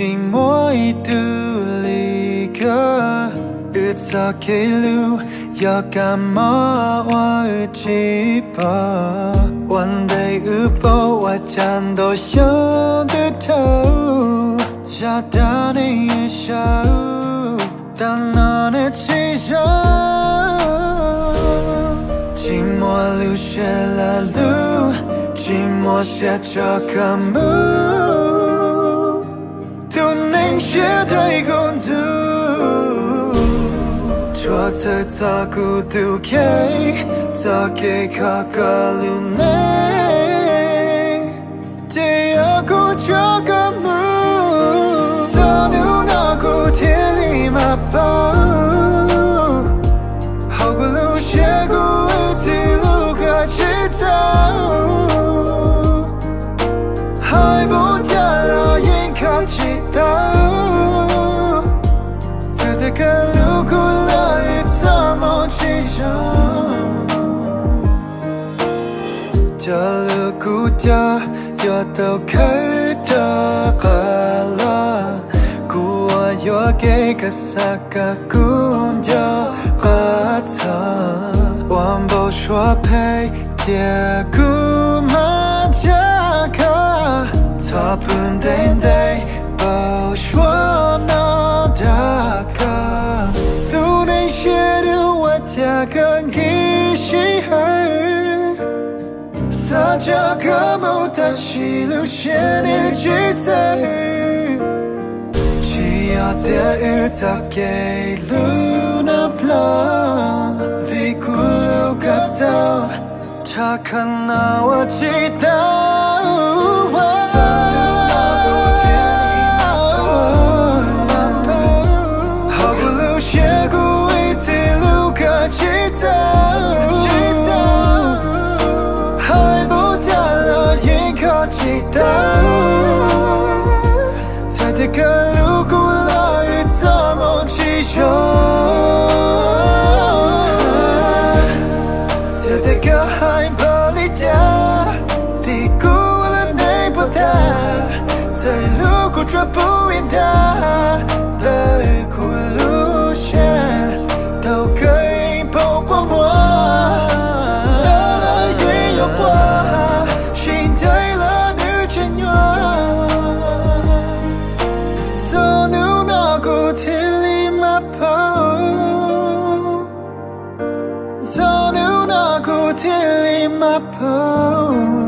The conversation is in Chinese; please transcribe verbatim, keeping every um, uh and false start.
寂寞一度离个日子给路，要干嘛我记吧。One day 日后我将都想得透，下到你一笑，当那的气象，寂寞流血了路，寂寞写着个梦，都能写对公主。错在他孤独给，他给卡卡路内，第二个这个梦，他努那个天里马跑，好过路写过一次路可去走，还不掉了眼看祈祷，这得个路过了。这路古调有都开的歌了，古我有给个啥个公交花草，王宝说配铁古马甲卡，他本得得宝说那大卡，都能写的我家更给谁还。撒这个梦，它是流线的句子，只要的日子给路那不浪，为古路个走，他看那我知道。好过路写过一次路个去走。记得，在这个路过了一次梦之中，在这个海拔里的低估了你不大，在路过这不远的的古路线，都可以曝光我，了云有我，心对了。天里马跑，早牛那个天里马跑。